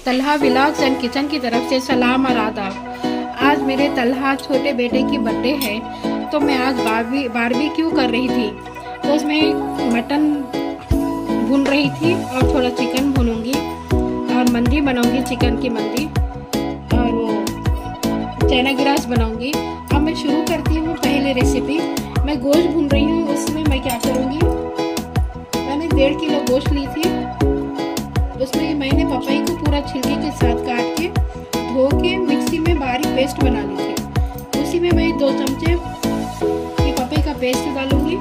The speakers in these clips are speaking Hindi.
तलहा व्लॉग्स एंड किचन की तरफ से सलाम और आदाब। आज मेरे तलहा छोटे बेटे की बर्थडे है, तो मैं आज बारबेक्यू कर रही थी। तो उसमें मटन भून रही थी और थोड़ा चिकन भूनूंगी और मंदी बनाऊंगी, चिकन की मंदी, और वो चना गिरास बनाऊंगी। अब मैं शुरू करती हूँ पहले रेसिपी। मैं गोश्त भून रही हूँ। उसमें मैं क्या करूँगी, मैंने 1.5 किलो गोश्त ली थी। उसमें मैंने पपाई को पूरा छिलके के साथ काट के धो के मिक्सी में बारीक पेस्ट बना ली थी। उसी में मैं 2 चमचे ये पपाई का पेस्ट डालूंगी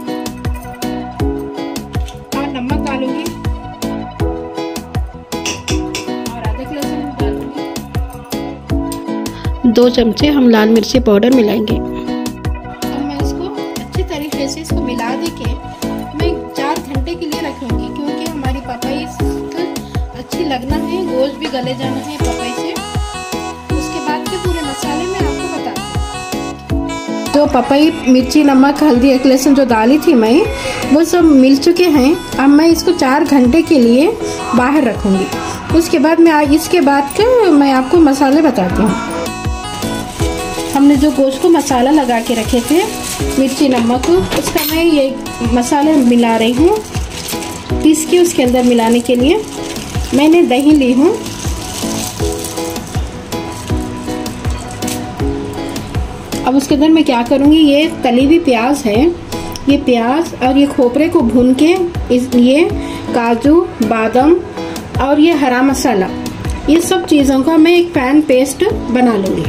और नमक डालूंगी और अदरक लहसुन डालूंगी। 2 चमचे हम लाल मिर्ची पाउडर मिलाएंगे। अब मैं इसको अच्छी तरीके से इसको मिला दे के मैं 4 घंटे के लिए रखूंगी, क्योंकि हमारी पपाई अच्छी लगना है, गोश्त भी गले जाना है पपाई से। उसके बाद के पूरे मसाले में आपको बताती हूँ। जो पपाई, मिर्ची, नमक, हल्दी, एक लहसुन जो डाली थी मैं, वो सब मिल चुके हैं। अब मैं इसको 4 घंटे के लिए बाहर रखूंगी। उसके बाद इसके बाद के मैं आपको मसाले बताती हूँ। हमने जो गोश्त को मसाला लगा के रखे थे, मिर्ची, नमक, उसका मैं ये मसाले मिला रही हूँ पीस के। उसके अंदर मिलाने के लिए मैंने दही ली हूँ। अब उसके अंदर मैं क्या करूँगी, ये तली हुई प्याज है, ये प्याज और ये खोपरे को भून के ये काजू, बादाम और ये हरा मसाला, ये सब चीज़ों का मैं एक पैन पेस्ट बना लूँगी।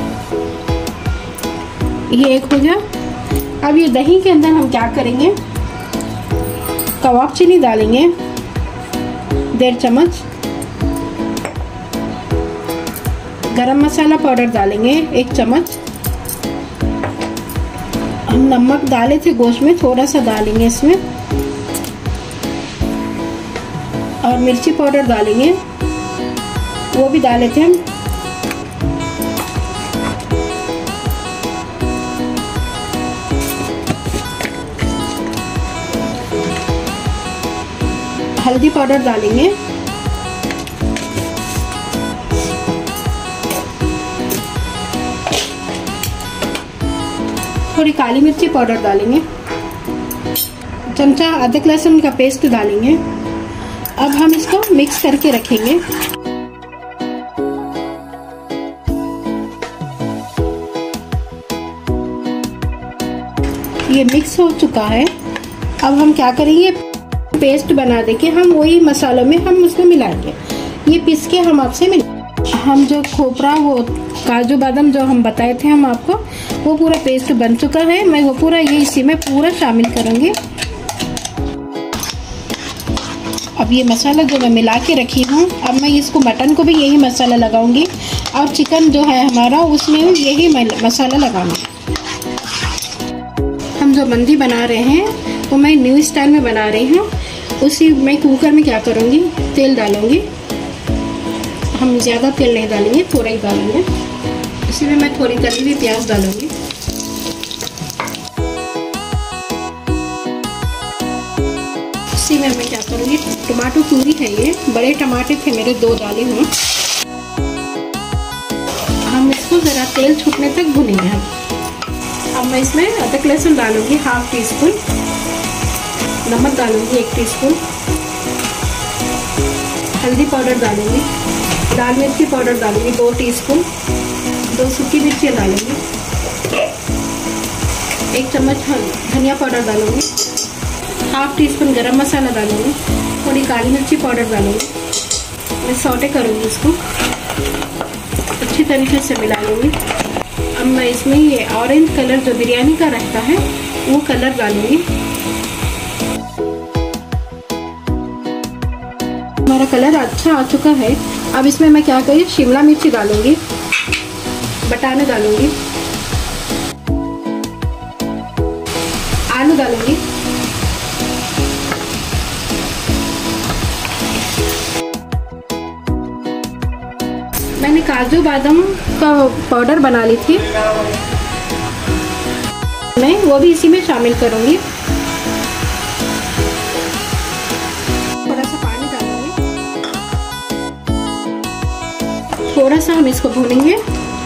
ये एक हो गया। अब ये दही के अंदर हम क्या करेंगे, कबाब चीनी डालेंगे 1.5 चम्मच, गरम मसाला पाउडर डालेंगे 1 चम्मच। हम नमक डाले थे गोश्त में, थोड़ा सा डालेंगे इसमें, और मिर्ची पाउडर डालेंगे, वो भी डाले थे हम। हल्दी पाउडर डालेंगे, थोड़ी काली मिर्ची पाउडर डालेंगे, चमचा अदरक लहसुन का पेस्ट डालेंगे। अब हम इसको मिक्स करके रखेंगे। ये मिक्स हो चुका है। अब हम क्या करेंगे, पेस्ट बना देके हम वही मसालों में हम उसको मिलाएंगे। ये पीस के हम आपसे हम जो खोपरा, वो काजू बादाम जो हम बताए थे हम आपको, वो पूरा पेस्ट बन चुका है। मैं वो पूरा ये इसी में पूरा शामिल करूंगी। अब ये मसाला जो मैं मिला के रखी हूँ, अब मैं इसको मटन को भी यही मसाला लगाऊंगी और चिकन जो है हमारा उसमें यही मसाला लगाऊंगी। हम जो मंदी बना रहे हैं वो मैं न्यू स्टाइल में बना रही हूँ। उसी मैं कुकर में क्या करूँगी, तेल डालूंगी। हम ज़्यादा तेल नहीं डालेंगे, थोड़ा ही डालेंगे। इसी में मैं थोड़ी तली हुई प्याज डालूंगी। इसी में मैं क्या करूँगी, टमाटो प्यूरी है, ये बड़े टमाटर थे मेरे, 2 डाले हूँ। हम इसको ज़रा तेल छूटने तक भूनेंगे हम। अब मैं इसमें अदरक लहसुन डालूंगी 1/2 टीस्पून, नमक डालूंगी 1 टीस्पून, हल्दी पाउडर डालूंगी, लाल मिर्ची पाउडर डालूंगी 2 टीस्पून, 2 सूखी मिर्चियाँ डालूंगी, 1 चम्मच धनिया पाउडर डालूंगी, 1/2 टीस्पून गरम मसाला डालूंगी, थोड़ी काली मिर्ची पाउडर डालूंगी। मैं सौटे करूंगी इसको, अच्छी तरीके से मिला लूँगी। अब मैं इसमें ये ऑरेंज कलर जो बिरयानी का रहता है वो कलर डालूंगी। हमारा कलर अच्छा आ चुका है। अब इसमें मैं क्या करूँ, शिमला मिर्ची डालूंगी, बटाने डालूंगी, आलू डालूंगी, मैंने काजू बादाम का पाउडर बना ली थी, मैं वो भी इसी में शामिल करूंगी। थोड़ा सा पानी डालूंगी। थोड़ा सा हम इसको भूनेंगे।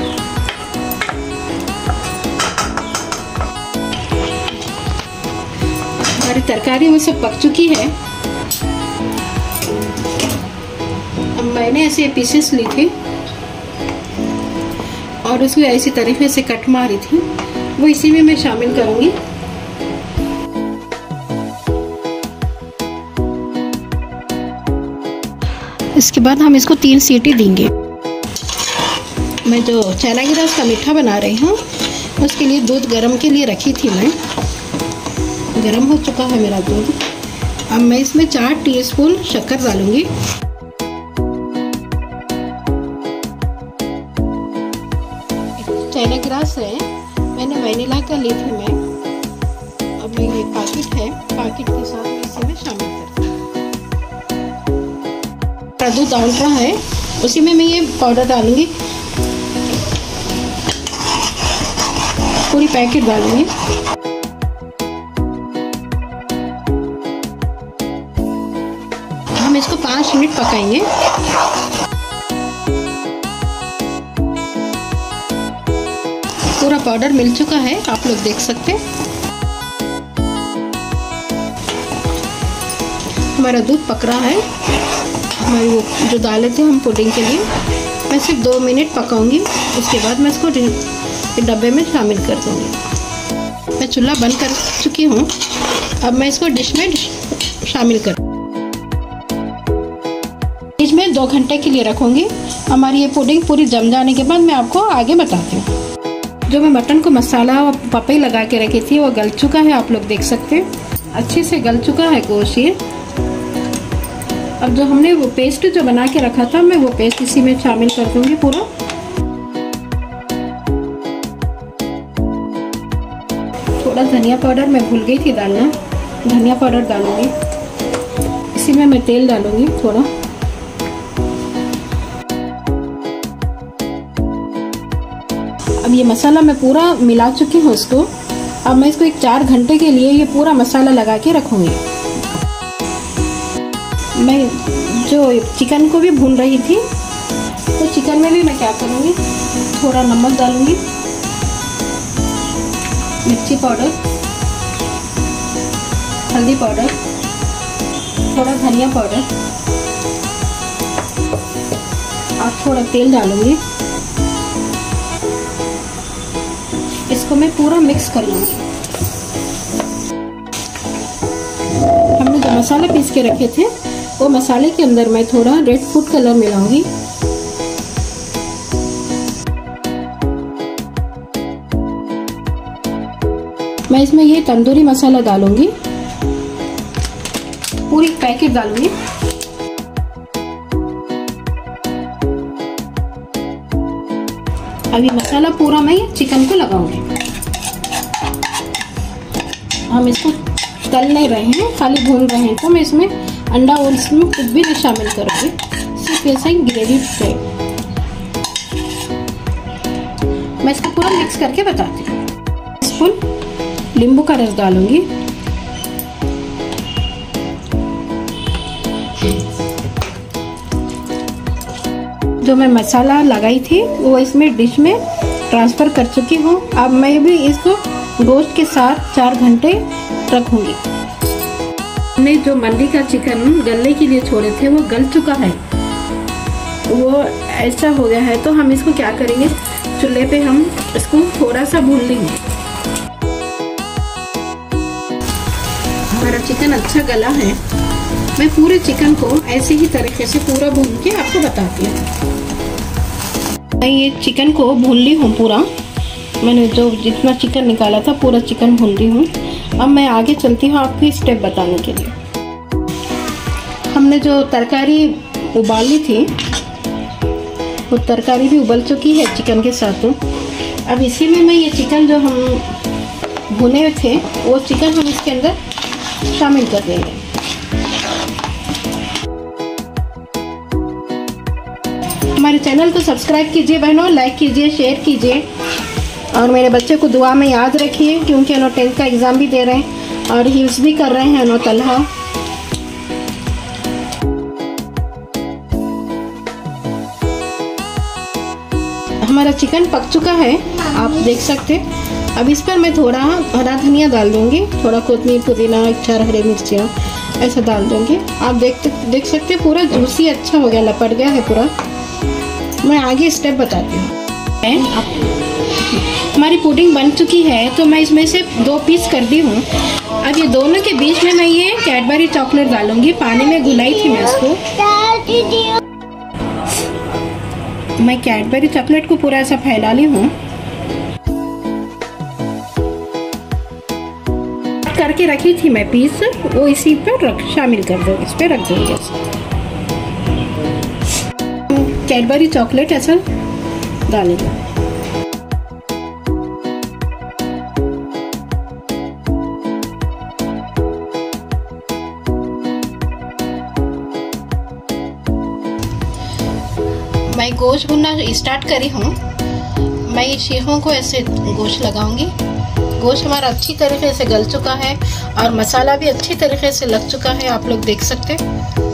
हमारी तरकारी में सब पक चुकी है। अब मैंने ऐसे पीसेस ली थी और उसको ऐसी तरीके से कट मारी थी, वो इसी में मैं शामिल करूंगी। इसके बाद हम इसको 3 सीटी देंगे। मैं जो चना गिरास का मीठा बना रही हूँ उसके लिए दूध गर्म के लिए रखी थी मैं। गर्म हो चुका है मेरा दूध। अब मैं इसमें 4 टीस्पून शक्कर डालूंगी। चना गिरास है, मैंने वैनिला का ली थी मैं। अब ये पैकेट है, पैकेट के साथ मैं इसी में शामिल करती हूँ। दूध डाल रहा है, उसी में मैं ये पाउडर डालूंगी। पूरी पैकेट डालूंगी। हम इसको 5 मिनट पकाएंगे। पूरा पाउडर मिल चुका है, आप लोग देख सकते हैं। हमारा दूध पक रहा है। हमारी वो जो डाले थे हम पुडिंग के लिए, मैं सिर्फ 2 मिनट पकाऊंगी। उसके बाद मैं इसको डब्बे में शामिल कर दूंगी। मैं चूल्हा बंद कर चुकी हूँ। अब मैं इसको डिश में शामिल कर फ्रिज में 2 घंटे के लिए रखूँगी। हमारी ये पुडिंग पूरी जम जाने के बाद मैं आपको आगे बताती हूँ। जो मैं मटन को मसाला और पपई लगा के रखी थी वो गल चुका है, आप लोग देख सकते हैं। अच्छे से गल चुका है गोश्त ये। अब जो हमने वो पेस्ट जो बना के रखा था, मैं वो पेस्ट इसी में शामिल कर दूंगी पूरा। थोड़ा धनिया पाउडर मैं भूल गई थी डालना, धनिया पाउडर डालूंगी। इसी में मैं तेल डालूंगी थोड़ा। अब ये मसाला मैं पूरा मिला चुकी हूँ इसको। अब मैं इसको 4 घंटे के लिए ये पूरा मसाला लगा के रखूंगी। मैं जो चिकन को भी भून रही थी, तो चिकन में भी मैं क्या करूँगी, थोड़ा नमक डालूंगी, मिर्ची पाउडर, हल्दी पाउडर, थोड़ा धनिया पाउडर और थोड़ा तेल डालूंगी। इसको मैं पूरा मिक्स कर लूँगी। हमने जो मसाला पीस के रखे थे, वो मसाले के अंदर मैं थोड़ा रेड फूड कलर मिलाऊंगी। मैं इसमें ये तंदूरी मसाला डालूंगी, पूरी पैकेट डालूंगी। अभी मसाला पूरा मैं चिकन को लगाऊंगी। हम इसको तल नहीं रहे हैं, खाली भून रहे हैं, तो मैं इसमें अंडा और इसमें कुछ भी नहीं शामिल करूंगी, सिर्फ ऐसा ही ग्रेवी से। मैं इसको पूरा मिक्स करके बताती हूँ। स्पून नींबू का रस डालूंगी। जो मैं मसाला लगाई थी वो इसमें डिश में ट्रांसफर कर चुकी हूँ। अब मैं भी इसको गोश्त के साथ 4 घंटे रखूंगी। हमने जो मंडी का चिकन गलने के लिए छोड़े थे वो गल चुका है, वो ऐसा हो गया है। तो हम इसको क्या करेंगे, चूल्हे पे हम इसको थोड़ा सा भून लेंगे। हमारा चिकन अच्छा गला है। मैं पूरे चिकन को ऐसे ही तरीके से पूरा भून के आपको बताती हूँ। मैं ये चिकन को भून ली हूँ पूरा। मैंने जो जितना चिकन निकाला था पूरा चिकन भून ली हूँ। अब मैं आगे चलती हूँ आपको स्टेप बताने के लिए। हमने जो तरकारी उबाली थी वो तरकारी भी उबल चुकी है चिकन के साथ। अब इसी में मैं ये चिकन जो हम भुने थे वो चिकन हम इसके अंदर शामिल कर देंगे। हमारे चैनल को सब्सक्राइब कीजिए बहनों, लाइक कीजिए, शेयर कीजिए और मेरे बच्चे को दुआ में याद रखिए क्योंकि उन्होंने 10th का एग्ज़ाम भी दे रहे हैं और हिफ्ज़ भी कर रहे हैं उन्होंने तलहा। हमारा चिकन पक चुका है, आप देख सकते हैं। अब इस पर मैं थोड़ा हरा धनिया डाल दूंगी, थोड़ा कोतमीर, पुदीना, 4 हरी मिर्चियाँ ऐसा डाल दूंगी। आप देख सकते हैं पूरा जूसी अच्छा हो गया, लपट गया है पूरा। मैं आगे स्टेप बताती हूँ। हमारी पुडिंग बन चुकी है, तो मैं इसमें से 2 पीस कर दी हूँ। अब ये दोनों के बीच में मैं ये कैडबरी चॉकलेट डालूंगी। पानी में घुलाई थी मैं इसको। मैं कैडबरी चॉकलेट को पूरा ऐसा फैला ली हूँ। करके रखी थी मैं पीस, वो इसी पर शामिल कर दो, इस पे रख दूंगी। कैडबरी चॉकलेट ऐसा डालेंगे। मैं गोश्त भुनना स्टार्ट करी हूँ। मैं ये शीखों को ऐसे गोश्त लगाऊंगी। गोश्त हमारा अच्छी तरीके से गल चुका है और मसाला भी अच्छी तरीके से लग चुका है, आप लोग देख सकते हैं।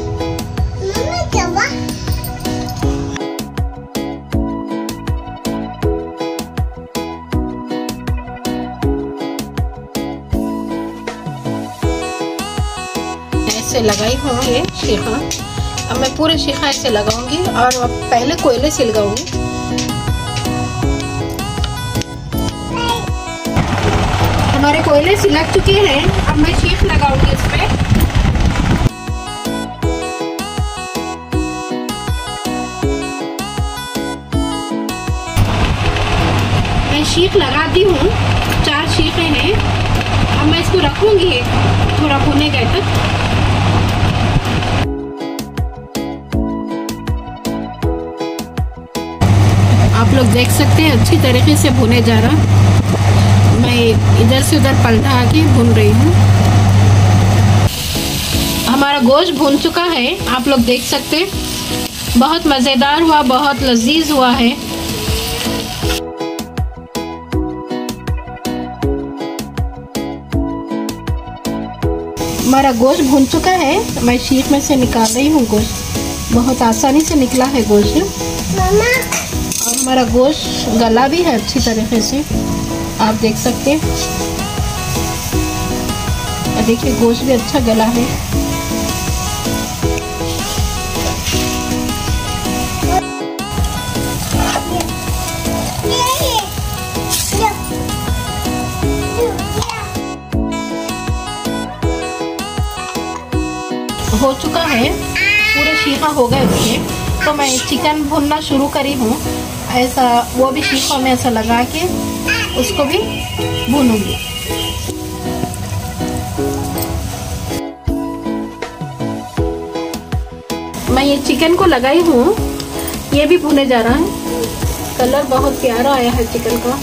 ऐसे लगाई हूँ ये शीखा। अब मैं पूरे शीखा ऐसे लगाऊंगी और अब पहले कोयले से लगाऊंगी। हमारे कोयले से लग चुके हैं। अब मैं शीख लगाऊंगी इस पे। मैं शीख लगाती हूँ, 4 शीखें हैं। अब मैं इसको रखूंगी थोड़ा भुने गए तक। आप लोग देख सकते हैं अच्छी तरीके से भुने जा रहा। मैं इधर से उधर पलटा के भून रही हूँ। हमारा गोश्त भून चुका है, आप लोग देख सकते हैं। बहुत मज़ेदार हुआ, बहुत लजीज हुआ है। हमारा गोश्त भून चुका है। मैं शीख में से निकाल रही हूँ गोश्त। बहुत आसानी से निकला है गोश्त। और हमारा गोश्त गला भी है अच्छी तरीके से, आप देख सकते हैं। देखिए गोश्त भी अच्छा गला है। हो चुका है, पूरे शीखा हो गए उसके। तो मैं चिकन भुनना शुरू करी हूँ। ऐसा वो भी शीखों में ऐसा लगा के उसको भी भूनूंगी। मैं ये चिकन को लगाई हूँ, ये भी भुने जा रहा है। कलर बहुत प्यारा आया है चिकन का।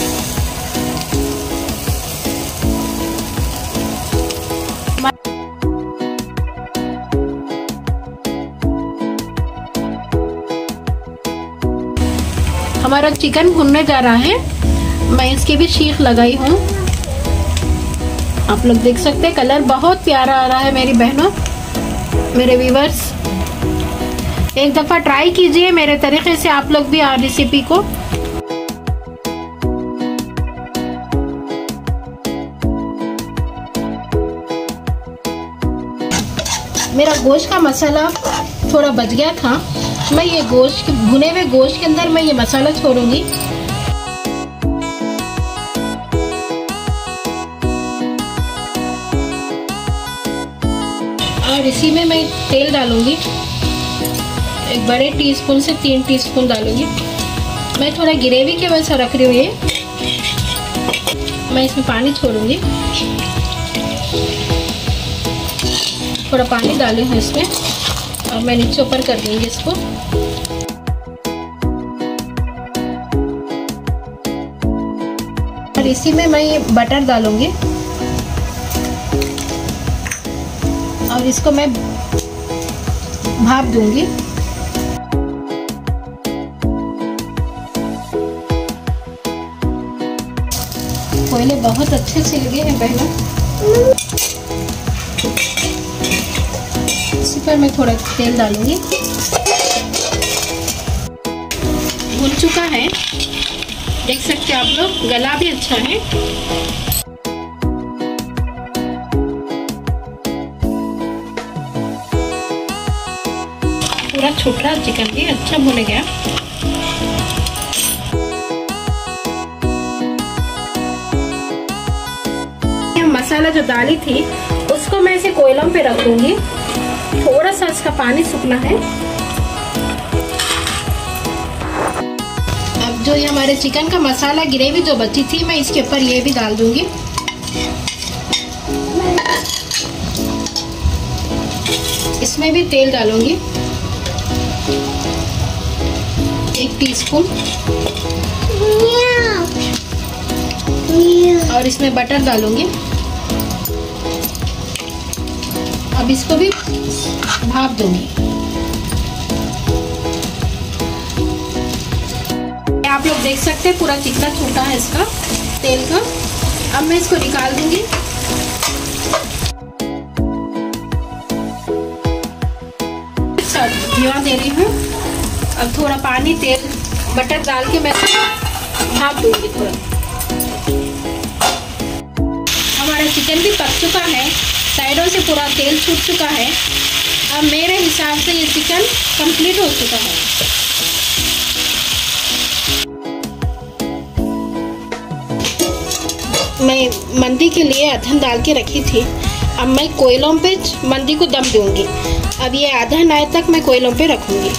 हमारा चिकन भुनने जा रहा है। मैं इसकी भी शीख लगाई हूँ। आप लोग देख सकते हैं कलर बहुत प्यारा आ रहा है। मेरी बहनों, मेरे व्यूवर्स, एक दफ़ा ट्राई कीजिए मेरे तरीके से आप लोग भी रेसिपी को। मेरा गोश्त का मसाला थोड़ा बच गया था। मैं ये गोश्त, भुने हुए गोश्त के अंदर मैं ये मसाला छोड़ूंगी। और इसी में मैं तेल डालूंगी। एक बड़े टीस्पून से 3 टीस्पून डालूंगी। मैं थोड़ा ग्रेवी के वैसा रख रही हूँ ये। मैं इसमें पानी छोड़ूंगी। थोड़ा पानी डाली हूँ इसमें और मैं नीचे ऊपर कर दूंगी इसको। और इसी में मैं ये बटर डालूंगी और इसको मैं भाप दूंगी। कोयले बहुत अच्छे से लगे हैं बहनों। इसी पर मैं थोड़ा तेल डालूंगी। भुन चुका है। है, देख सकते हैं आप लोग, गला भी अच्छा है। पूरा छोटा चिकन भी अच्छा भुन गया। मसाला जो डाली थी उसको मैं इसे कोयलों पे रखूंगी। थोड़ा सा इसका पानी सूखना है। अब जो ये हमारे चिकन का मसाला ग्रेवी जो बची थी, मैं इसके ऊपर ये भी डाल दूंगी। इसमें भी तेल डालूंगी 1 टीस्पून, और इसमें बटर डालूंगी। अब इसको भी भाप दूंगी। आप लोग देख सकते हैं पूरा चिकना छूटा है इसका तेल का। अब मैं इसको निकाल दूंगी। धीमा दे रही हूँ। अब थोड़ा पानी, तेल, बटर डाल के मैं भाप दूंगी थोड़ा। हमारा चिकन भी पक चुका है, साइडों से पूरा तेल छूट चुका है। अब मेरे हिसाब से ये चिकन कंप्लीट हो चुका है। मैं मंदी के लिए अदहन डाल के रखी थी। अब मैं कोयलों पे मंदी को दम दूंगी। अब ये अदहन आए तक मैं कोयलों पे रखूंगी।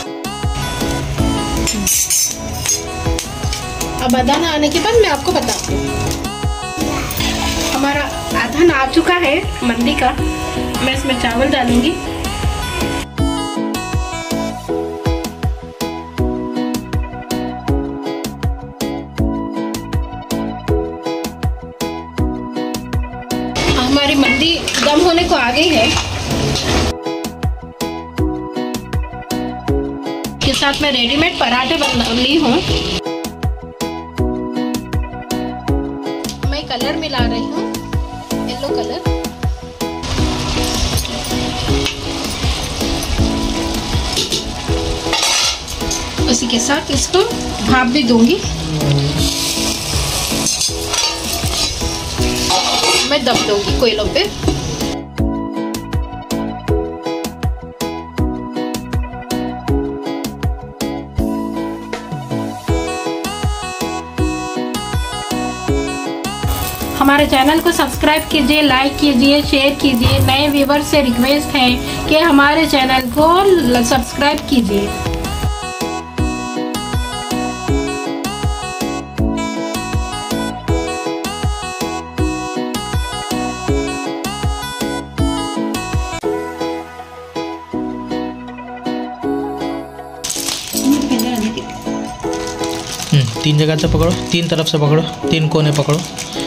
अब अदहन आने के बाद मैं आपको बताती हूँ। हमारा अदहन आ चुका है मंदी का। मैं इसमें चावल डालूंगी। हमारी मंदी दम होने को आ गई है। के साथ मैं रेडीमेड पराठे बना ली हूँ। मैं कलर मिला रही हूँ, येलो कलर। उसी के साथ इसको भाप भी दूंगी। मैं दम दूंगी कोयलों पे। हमारे चैनल को सब्सक्राइब कीजिए, लाइक कीजिए, शेयर कीजिए। नए व्यूवर से रिक्वेस्ट है कि हमारे चैनल को सब्सक्राइब कीजिए। तीन जगह से पकड़ो, तीन तरफ से पकड़ो, तीन कोने पकड़ो।